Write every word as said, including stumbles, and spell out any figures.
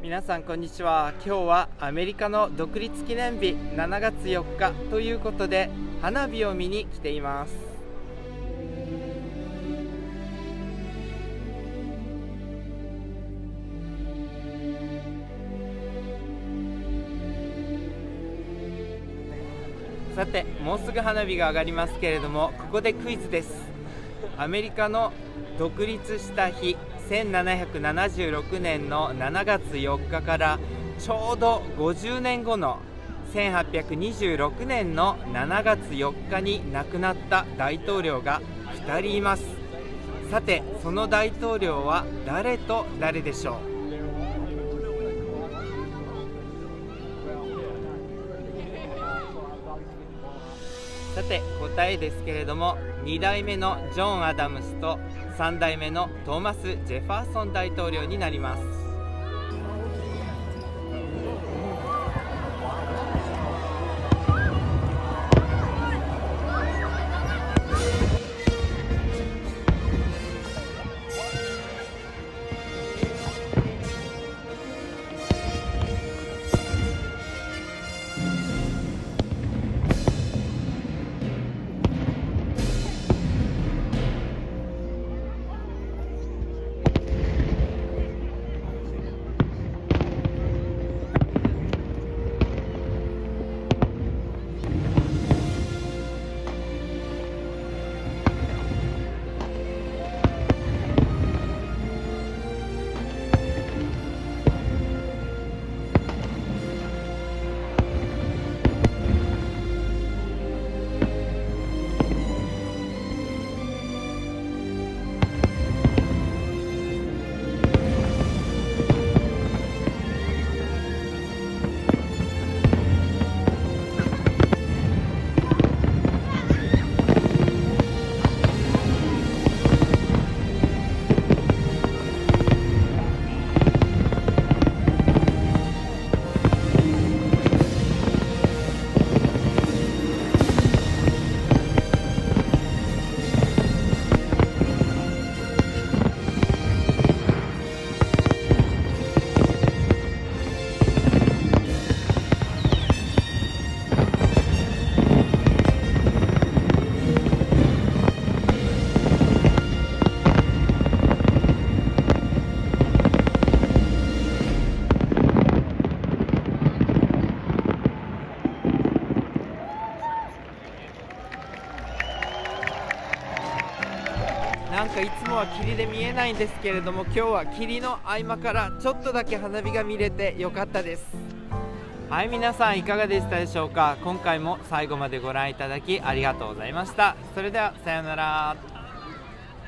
皆さんこんにちは。今日はアメリカの独立記念日しちがつよっかということで花火を見に来ています。さて、もうすぐ花火が上がりますけれども、ここでクイズです。アメリカの独立した日せんななひゃくななじゅうろくねんのしちがつよっかからちょうどごじゅうねんごのせんはっぴゃくにじゅうろくねんのしちがつよっかに亡くなった大統領がふたりいます。さて、その大統領は誰と誰でしょう？さて、答えですけれども、にだいめのジョン・アダムスとさんだいめのトーマス・ジェファーソン大統領になります。なんかいつもは霧で見えないんですけれども、今日は霧の合間からちょっとだけ花火が見れてよかったです。はい、皆さんいかがでしたでしょうか。今回も最後までご覧いただきありがとうございました。それではさようなら。